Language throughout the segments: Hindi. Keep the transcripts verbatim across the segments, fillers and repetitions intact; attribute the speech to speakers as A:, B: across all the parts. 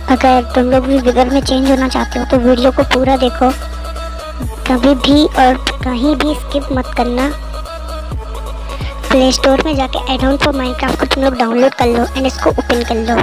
A: अगर तुम लोग भी विगर में चेंज होना चाहते हो तो वीडियो को पूरा देखो, कभी भी और कहीं भी स्किप मत करना। प्ले स्टोर में जाके एड ऑन फॉर माइनक्राफ्ट को तुम लोग डाउनलोड कर लो एंड इसको ओपन कर लो।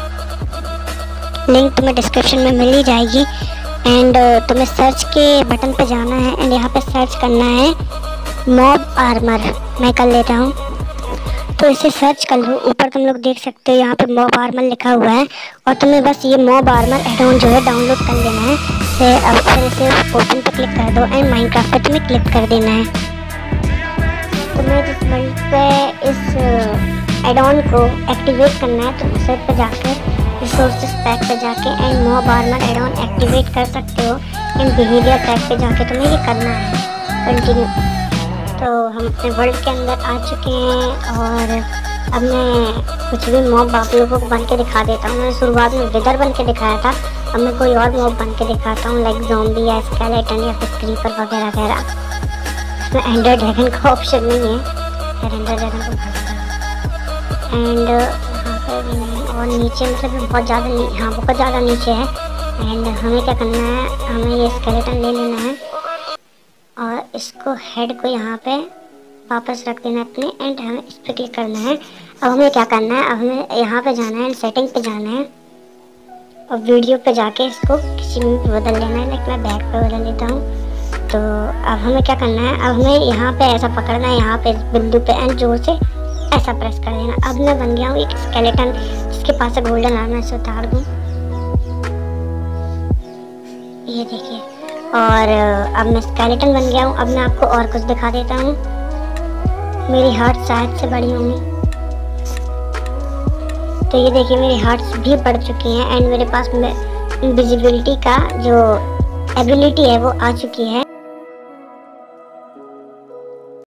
A: लिंक तुम्हें डिस्क्रिप्शन में मिल ही जाएगी। एंड तुम्हें सर्च के बटन पे जाना है एंड यहाँ पे सर्च करना है मॉब आर्मर। मैं कर लेता हूँ, तो इसे सर्च कर लो। ऊपर तुम लोग देख सकते हो यहाँ पे मॉब आर्मर लिखा हुआ है और तुम्हें बस ये मॉब आर्मर एड ऑन जो है डाउनलोड कर लेना है। फिर अब फिर इसे ओपन पे क्लिक कर दो एंड माइनक्राफ्ट पे तुम्हें क्लिक कर देना है। तुम्हें जिस वर्ल्ड पे इस एड ऑन को एक्टिवेट करना है तो उस पे जाकर रिसोर्सेज पैक पे जाके and mob armour add on activate कर सकते हो। एंड बिहेवियर पैक पे जाके तुम्हें ये करना है कंटिन्यू। तो हम अपने वर्ल्ड के अंदर आ चुके हैं और अब मैं कुछ भी मॉब आप लोगों को बन के दिखा देता हूँ। मैंने शुरुआत में विदर बन के दिखाया था, अब मैं कोई और मॉब बन के दिखाता हूँ, लाइक ज़ॉम्बी या स्केलेटन या फिर क्रीपर वगैरह वगैरह। इसमें एंडर ड्रैगन का ऑप्शन नहीं है, फिर एंडर ड्रैगन को भाग एंड यहाँ पर भी नहीं। और नीचे मतलब बहुत ज़्यादा हाँ बहुत ज़्यादा नीचे है। एंड हमें क्या करना है, हमें ये स्केलेटन ले लेना है और इसको हेड को यहाँ पे वापस रख देना है अपने एंड हमें इस पर क्लिक करना है। अब हमें क्या करना है, अब हमें यहाँ पे जाना है, सेटिंग पे जाना है और वीडियो पे जाके इसको किसी में भी बदल लेना है। लाइक मैं बैक पे बदल लेता हूँ। तो अब हमें क्या करना है, अब हमें यहाँ पे ऐसा पकड़ना है, यहाँ पे बिंदु पे एंड जोर से ऐसा प्रेस कर देना। अब मैं बन गया हूँ एक स्केलेटन जिसके पास से गोल्डन आर्मर से उतार दूँ, ये देखिए। और अब मैं स्केलेटन बन गया हूँ। अब मैं आपको और कुछ दिखा देता हूँ। मेरी हार्ट शायद से बड़ी होंगी, तो ये देखिए मेरी हार्ट्स भी बढ़ चुकी हैं एंड मेरे पास इनविजिबिलिटी का जो एबिलिटी है वो आ चुकी है।